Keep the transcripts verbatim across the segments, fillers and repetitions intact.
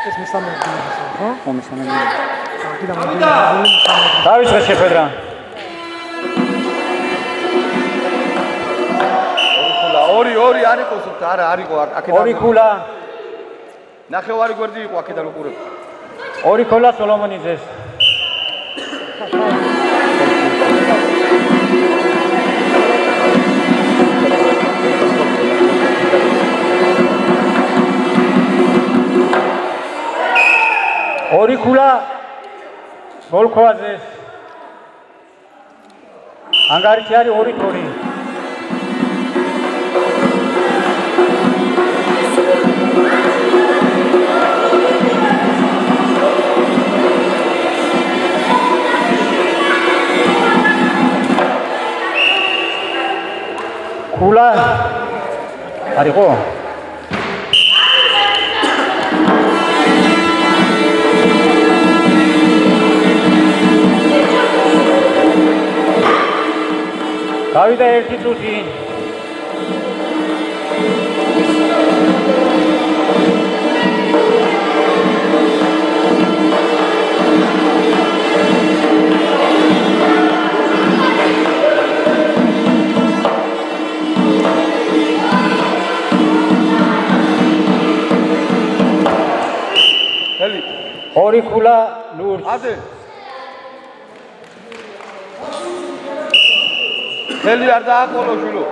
ეს მესამე ადგილისა, ხო? ხო, მესამე. კიდევ მომდევნო მესამე. დავიწყე შეხვედრა. ორი ორი არ იყოს არა არ იყო აქედან ორი ქულა ნახევარი გვერდი იყო აქედან უყურებ ორი ქულა სოლომონიძეს ორი ქულა გოლქოაძეს ანგარიში არის ორი თორი ქულა არისო გავიდა ერთი წუთი ორი ქულა ლურჯ აზე ხელი არ დააყოლო შვილო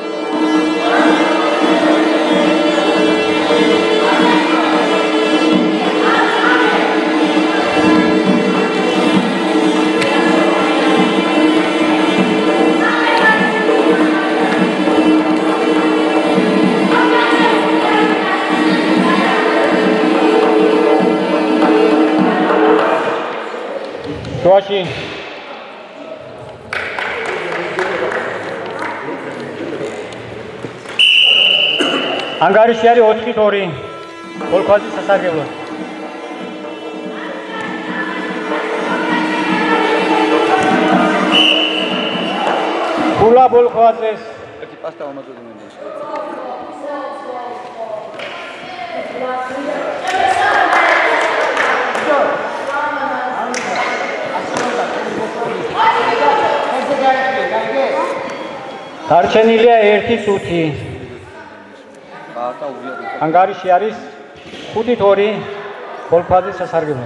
შუაში ანგარიში არის ოთხი თორი გოლქოაძის სასარგებლო ქულა გოლქოაძეს ერთი პასტა ამაზე მინდა დარჩენილია ერთი წუთი ანგარიში არის ხუთი თორი გოლქოაძის სასარგებლო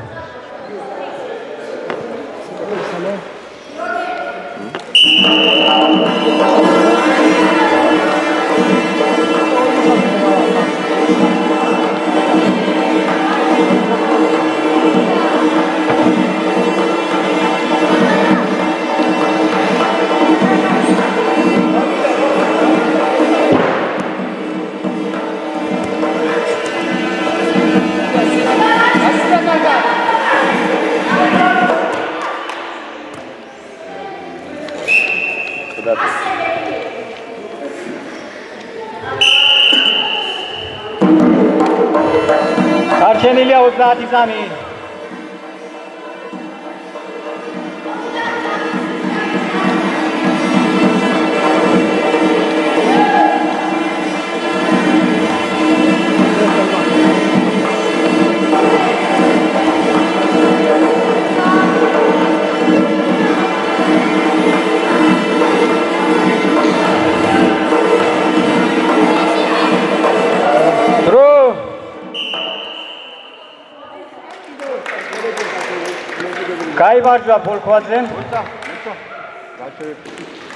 დარჩენილია ოცდაათი წამი გაიმარჯვა გოლქოაძემ.